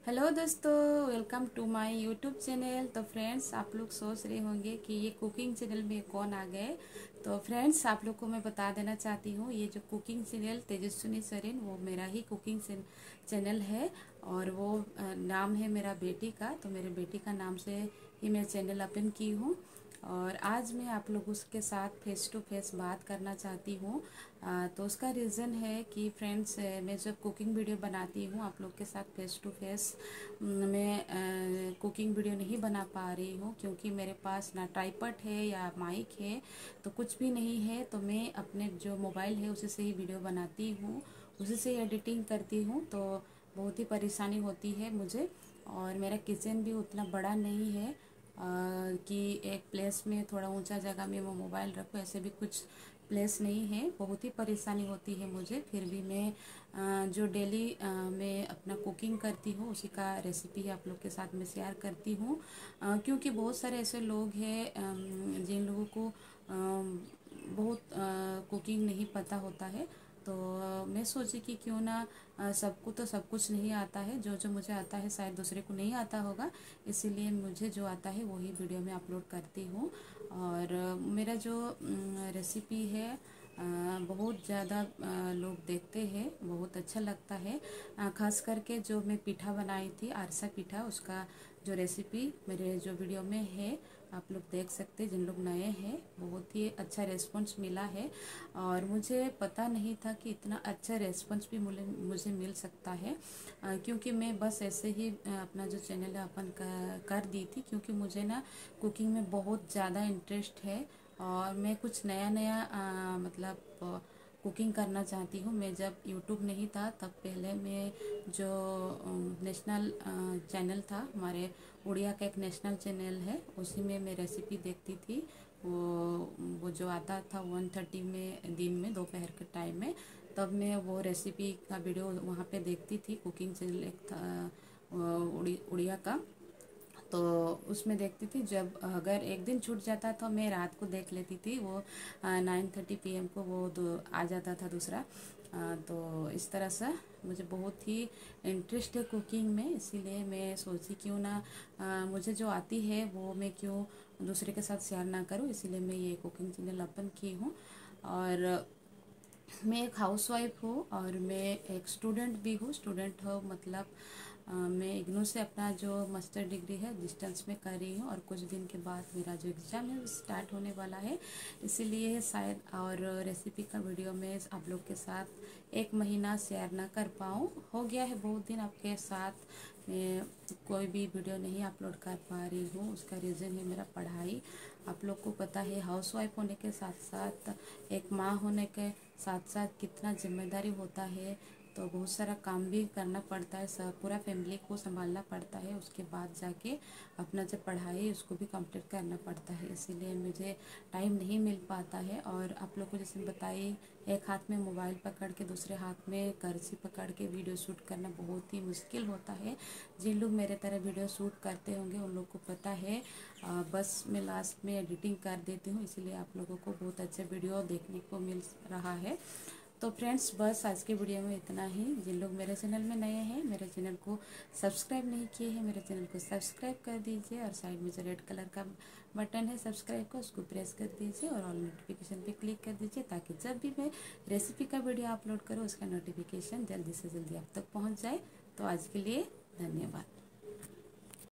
Hello दोस्तों, welcome to my YouTube channel. तो friends, आप लोग सोच रहे होंगे कि ये कुकिंग चैनल में कौन आ गए। तो फ्रेंड्स, आप लोग को मैं बता देना चाहती हूँ, ये जो कुकिंग चैनल तेजस्विनी सरेन, वो मेरा ही कुकिंग चैनल है। और वो नाम है मेरा बेटी का, तो मेरे बेटी का नाम से ही मैं चैनल ओपन की हूँ। और आज मैं आप लोगों के साथ फेस टू फेस बात करना चाहती हूँ। तो उसका रीज़न है कि फ्रेंड्स, मैं जब कुकिंग वीडियो बनाती हूँ आप लोग के साथ फेस टू फेस, मैं कुकिंग वीडियो नहीं बना पा रही हूँ, क्योंकि मेरे पास ना ट्राइपॉड है या माइक है, तो कुछ भी नहीं है। तो मैं अपने जो मोबाइल है उसी से ही वीडियो बनाती हूँ, उसी से एडिटिंग करती हूँ। तो बहुत ही परेशानी होती है मुझे। और मेरा किचन भी उतना बड़ा नहीं है कि एक प्लेस में, थोड़ा ऊंचा जगह में वो मोबाइल रखो, ऐसे भी कुछ प्लेस नहीं है। बहुत ही परेशानी होती है मुझे। फिर भी मैं जो डेली मैं अपना कुकिंग करती हूँ उसी का रेसिपी आप लोग के साथ मैं शेयर करती हूँ। क्योंकि बहुत सारे ऐसे लोग हैं जिन लोगों को बहुत कुकिंग नहीं पता होता है। तो मैं सोची कि क्यों ना, सबको तो सब कुछ नहीं आता है, जो जो मुझे आता है शायद दूसरे को नहीं आता होगा। इसीलिए मुझे जो आता है वही वीडियो में अपलोड करती हूँ। और मेरा जो रेसिपी है बहुत ज़्यादा लोग देखते हैं, बहुत अच्छा लगता है। खास करके जो मैं पीठा बनाई थी, आरसा पीठा, उसका जो रेसिपी मेरे जो वीडियो में है आप लोग देख सकते हैं। जिन लोग नए हैं, बहुत ही अच्छा रेस्पॉन्स मिला है। और मुझे पता नहीं था कि इतना अच्छा रेस्पॉन्स भी मुझे मिल सकता है। क्योंकि मैं बस ऐसे ही अपना जो चैनल है ओपन कर दी थी, क्योंकि मुझे ना कुकिंग में बहुत ज़्यादा इंटरेस्ट है। और मैं कुछ नया नया मतलब कुकिंग करना चाहती हूँ। मैं जब यूट्यूब नहीं था तब पहले मैं जो नेशनल चैनल था, हमारे उड़िया का एक नेशनल चैनल है, उसी में मैं रेसिपी देखती थी। वो जो आता था 1:30 में, दिन में, दोपहर के टाइम में, तब मैं वो रेसिपी का वीडियो वहाँ पे देखती थी। कुकिंग चैनल एक था उड़िया का, तो उसमें देखती थी। जब अगर एक दिन छूट जाता तो मैं रात को देख लेती थी। वो 9:30 PM को वो आ जाता था दूसरा। तो इस तरह से मुझे बहुत ही इंटरेस्ट है कुकिंग में। इसीलिए मैं सोची क्यों ना मुझे जो आती है वो मैं क्यों दूसरे के साथ शेयर ना करूं। इसीलिए मैं ये कुकिंग चैनल ओपन की हूँ। और मैं एक हाउसवाइफ हूँ और मैं एक स्टूडेंट भी हूँ। स्टूडेंट हो मतलब मैं इग्नू से अपना जो मास्टर डिग्री है डिस्टेंस में कर रही हूँ। और कुछ दिन के बाद मेरा जो एग्ज़ाम है वो स्टार्ट होने वाला है। इसीलिए शायद और रेसिपी का वीडियो में आप लोग के साथ एक महीना शेयर ना कर पाऊँ। हो गया है बहुत दिन आपके साथ मैं कोई भी वीडियो नहीं अपलोड कर पा रही हूँ। उसका रीज़न है मेरा पढ़ाई। आप लोग को पता है, हाउसवाइफ होने के साथ साथ, एक माँ होने के साथ साथ कितना जिम्मेदारी होता है। तो बहुत सारा काम भी करना पड़ता है, सब पूरा फैमिली को संभालना पड़ता है। उसके बाद जाके अपना जो पढ़ाई है उसको भी कंप्लीट करना पड़ता है। इसीलिए मुझे टाइम नहीं मिल पाता है। और आप लोग को जैसे बताइए, एक हाथ में मोबाइल पकड़ के दूसरे हाथ में करछी पकड़ के वीडियो शूट करना बहुत ही मुश्किल होता है। जिन लोग मेरे तरह वीडियो शूट करते होंगे उन लोग को पता है। बस मैं लास्ट में एडिटिंग कर देती हूँ, इसीलिए आप लोगों को बहुत अच्छा वीडियो देखने को मिल रहा है। तो फ्रेंड्स, बस आज के वीडियो में इतना ही। जिन लोग मेरे चैनल में नए हैं, मेरे चैनल को सब्सक्राइब नहीं किए हैं, मेरे चैनल को सब्सक्राइब कर दीजिए। और साइड में जो रेड कलर का बटन है सब्सक्राइब का, उसको प्रेस कर दीजिए और ऑल नोटिफिकेशन पे क्लिक कर दीजिए, ताकि जब भी मैं रेसिपी का वीडियो अपलोड करूँ उसका नोटिफिकेशन जल्दी से जल्दी आप तक पहुँच जाए। तो आज के लिए धन्यवाद।